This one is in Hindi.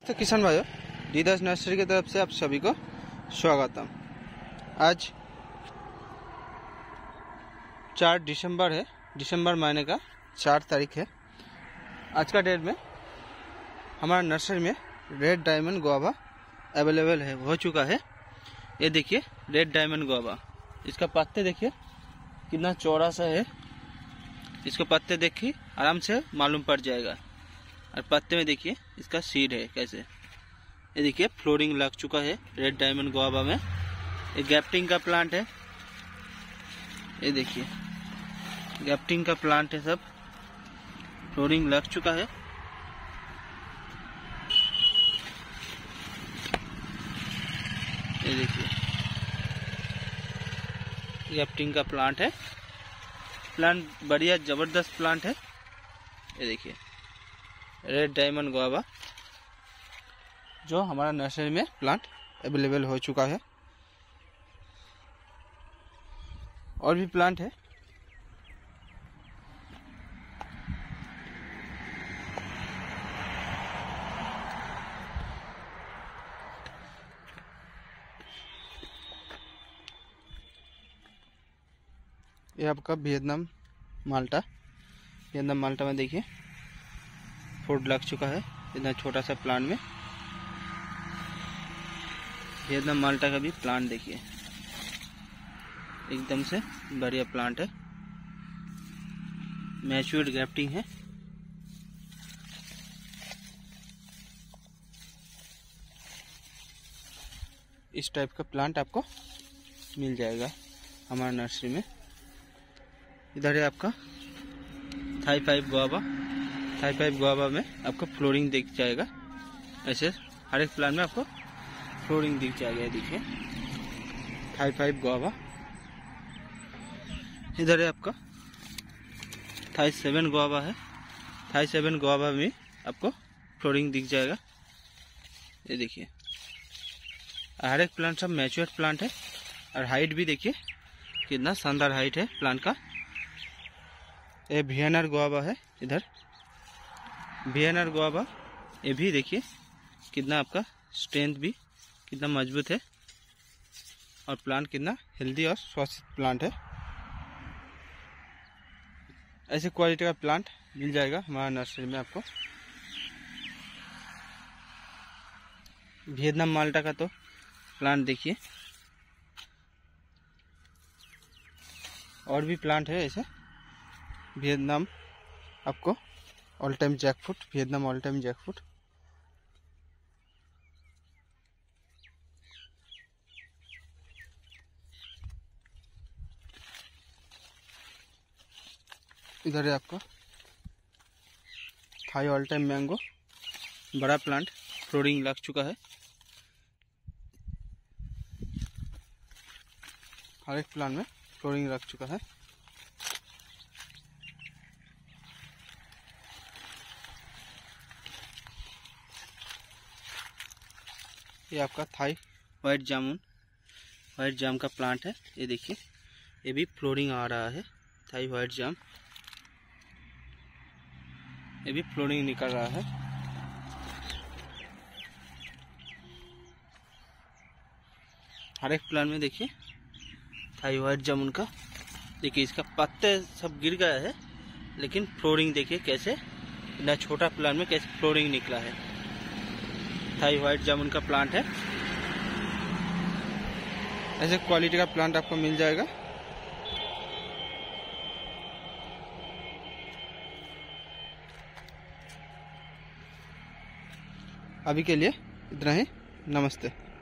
तो किसान भाइयों, दीदास नर्सरी की तरफ से आप सभी को स्वागतम। आज 4 दिसंबर है, दिसंबर महीने का 4 तारीख है। आज का डेट में हमारा नर्सरी में रेड डायमंड गुआवा अवेलेबल है, हो चुका है। ये देखिए रेड डायमंड गुआवा, इसका पत्ते देखिए कितना चौड़ा सा है। इसको पत्ते देखिए आराम से मालूम पड़ जाएगा। और पत्ते में देखिए इसका सीड है कैसे। ये देखिए फ्लोरिंग लग चुका है रेड डायमंड गुआवा में। ये गैप्टिंग का प्लांट है, ये देखिए गैप्टिंग का प्लांट है, सब फ्लोरिंग लग चुका है। ये देखिए गैप्टिंग का प्लांट है, प्लांट बढ़िया जबरदस्त प्लांट है। ये देखिए रेड डायमंड गुआवा जो हमारा नर्सरी में प्लांट अवेलेबल हो चुका है। और भी प्लांट है, ये आपका वियतनाम माल्टा। वियतनाम माल्टा में देखिए फ्रूट लग चुका है इतना छोटा सा प्लांट में। वियतनाम माल्टा का भी प्लांट देखिए एकदम से बढ़िया प्लांट है, मैच्योर्ड ग्राफ्टिंग है। इस टाइप का प्लांट आपको मिल जाएगा हमारा नर्सरी में। इधर है आपका Thai pipe guava. Thai pipe guava में आपको फ्लोरिंग दिख जाएगा, ऐसे हर एक प्लांट में आपको फ्लोरिंग दिख जाएगा। देखिए थाई पाइप गुआवा। इधर है आपका थाई 7 गुआवा है। थाई 7 गुआवा में आपको फ्लोरिंग दिख जाएगा। ये देखिए हर एक प्लांट सब मैच्योर प्लांट है। और हाइट भी देखिए कितना शानदार हाइट है प्लांट का। ये वीएनआर गुआवा है, इधर वीएनआर गुआवा। ये भी देखिए कितना आपका स्ट्रेंथ भी कितना मजबूत है और प्लांट कितना हेल्दी और स्वस्थ प्लांट है। ऐसे क्वालिटी का प्लांट मिल जाएगा हमारा नर्सरी में आपको। वियतनाम माल्टा का तो प्लांट देखिए, और भी प्लांट है ऐसे। वियतनाम आपको all time jackfruit, Vietnam all time jackfruit. इधर है आपका थाई ऑल टाइम मैंगो, बड़ा प्लांट, फ्लोरिंग लग चुका है। हर एक प्लांट में फ्लोरिंग लग चुका है। ये आपका थाई वाइट जामुन, वाइट जाम का प्लांट है। ये देखिए ये भी फ्लोरिंग आ रहा है। थाई वाइट जाम, ये भी फ्लोरिंग निकल रहा है। हर एक प्लांट में देखिए थाई वाइट जामुन का। देखिए इसका पत्ते सब गिर गया है, लेकिन फ्लोरिंग देखिए कैसे इतना छोटा प्लांट में कैसे फ्लोरिंग निकला है। थाई वाइट जामुन का प्लांट है। ऐसे क्वालिटी का प्लांट आपको मिल जाएगा। अभी के लिए इतना ही, नमस्ते।